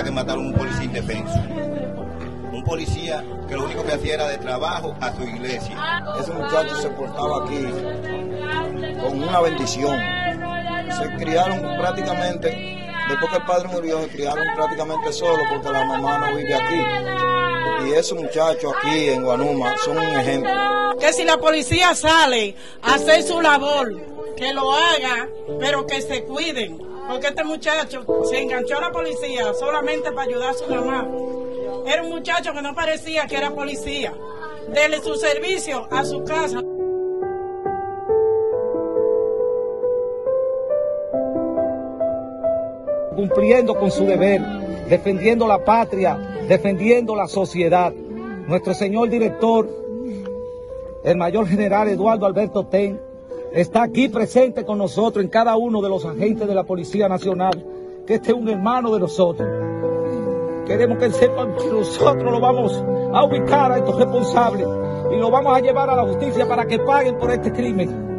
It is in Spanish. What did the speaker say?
que mataron a un policía indefenso. Un policía que lo único que hacía era de trabajo a su iglesia. Ese muchacho se portaba aquí con una bendición. Se criaron prácticamente, después que el padre murió, se criaron prácticamente solos porque la mamá no vive aquí. Y esos muchachos aquí en Guanuma son un ejemplo. Que si la policía sale a hacer su labor, que lo haga, pero que se cuiden. Porque este muchacho se enganchó a la policía solamente para ayudar a su mamá. Era un muchacho que no parecía que era policía. Dele su servicio a su casa. Cumpliendo con su deber, defendiendo la patria, defendiendo la sociedad. Nuestro señor director, el mayor general Eduardo Alberto Ten, está aquí presente con nosotros en cada uno de los agentes de la Policía Nacional, que este es un hermano de nosotros. Queremos que sepan que nosotros lo vamos a ubicar a estos responsables y lo vamos a llevar a la justicia para que paguen por este crimen.